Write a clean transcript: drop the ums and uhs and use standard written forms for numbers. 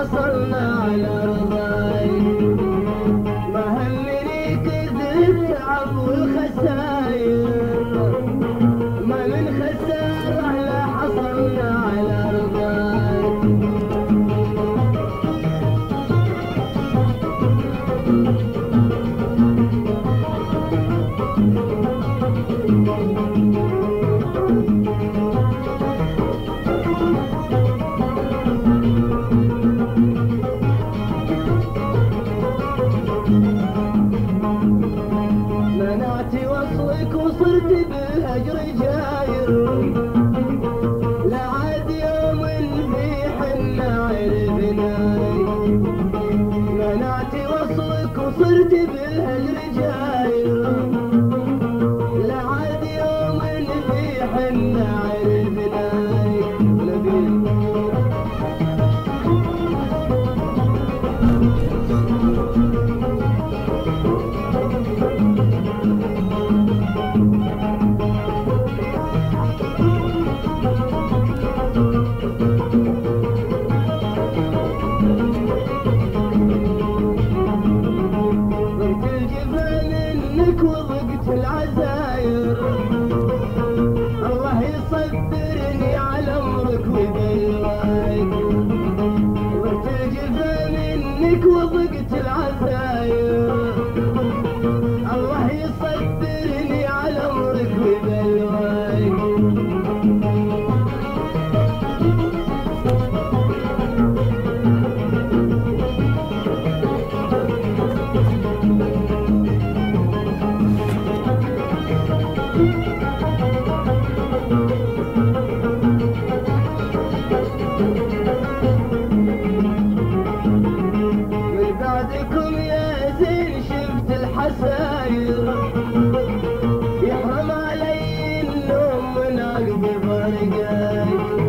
حصلنا على رضاي، ما همني كثر التعب والخساير، ما من خسارة لا حصلنا على رضاي. منعت وصلك وصرت بالهجر جاير، لا عاد يوم في حنا عرفناي. منعت وصلك وصرت بالهجر جاير، لا عاد يوم في حنا عرفناي. وضقت العزاير، الله يصبرني على عمرك وبلواك. ضربت الجفا منك وضقت العزاير، الله يصبرني على عمرك وبلواك. من بعدكم يا زين شفت الحساير، يحرم علي النوم من عقب فرقاك.